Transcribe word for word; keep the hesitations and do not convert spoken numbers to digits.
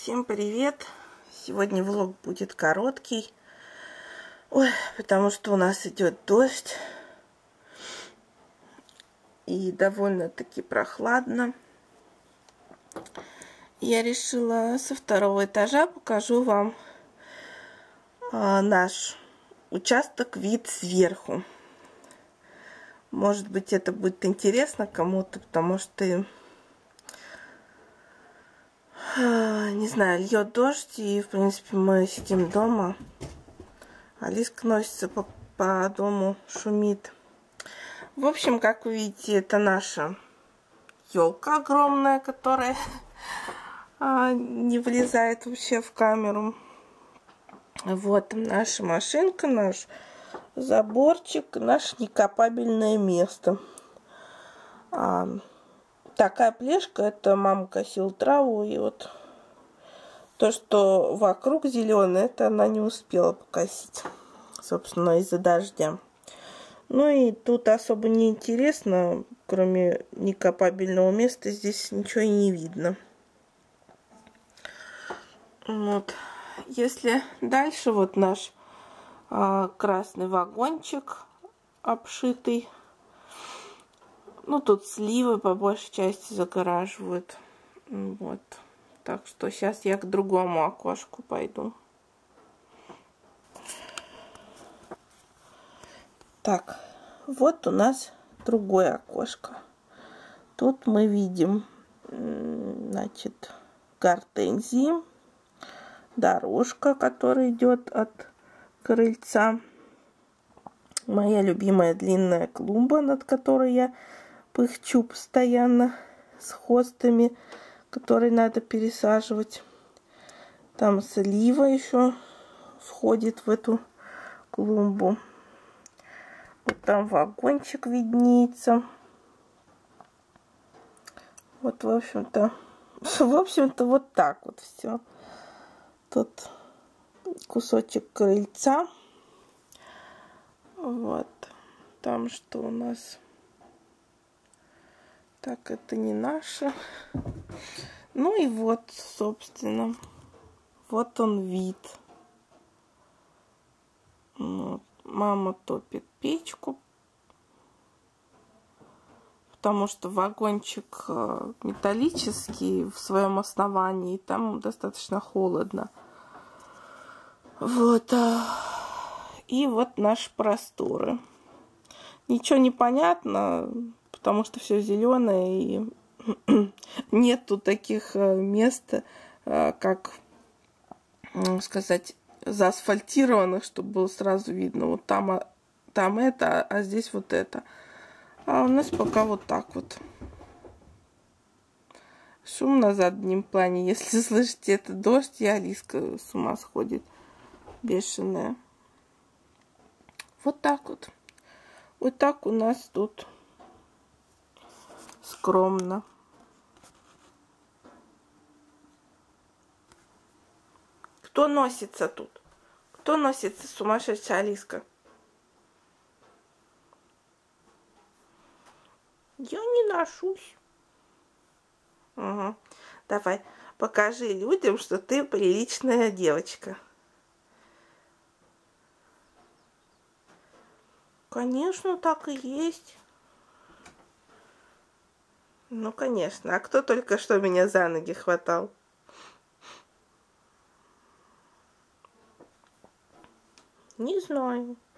Всем привет! Сегодня влог будет короткий, ой, потому что у нас идет дождь и довольно-таки прохладно. Я решила со второго этажа покажу вам а, наш участок, вид сверху. Может быть, это будет интересно кому-то, потому что не знаю, льет дождь, и, в принципе, мы сидим дома. Алиска носится по, по дому, шумит. В общем, как вы видите, это наша елка огромная, которая а, не влезает вообще в камеру. Вот наша машинка, наш заборчик, наше некопабельное место. А, Такая плешка, это мама косила траву, и вот то, что вокруг зеленое, это она не успела покосить, собственно, из-за дождя. Ну и тут особо не интересно, кроме некопабельного места, здесь ничего и не видно. Вот. Если дальше, вот наш а, красный вагончик обшитый. Ну, тут сливы по большей части загораживают. Вот. Так что сейчас я к другому окошку пойду. Так, вот у нас другое окошко. Тут мы видим, значит, гортензии, дорожка, которая идет от крыльца. Моя любимая длинная клумба, над которой я пыхчу постоянно с хостами, которые надо пересаживать. Там слива еще входит в эту клумбу. Вот там вагончик виднеется. Вот, в общем-то, в общем-то, вот так вот все. Тут кусочек крыльца. Вот. Там что у нас? Так, это не наше. Ну и вот, собственно, вот он вид. Вот. Мама топит печку, потому что вагончик металлический в своем основании, там достаточно холодно. Вот. И вот наши просторы. Ничего не понятно, потому что все зеленое, и нет тут таких мест, как сказать, заасфальтированных, чтобы было сразу видно. Вот там, там это, а здесь вот это. А у нас пока вот так вот. Шум на заднем плане. Если слышите, это дождь, и Алиска с ума сходит. Бешеная. Вот так вот. Вот так у нас тут скромно. Кто носится тут? Кто носится, сумасшедшая Алиска? Я не ношусь. Угу. Давай, покажи людям, что ты приличная девочка. Конечно, так и есть. Ну, конечно. А кто только что меня за ноги хватал? Не знаю.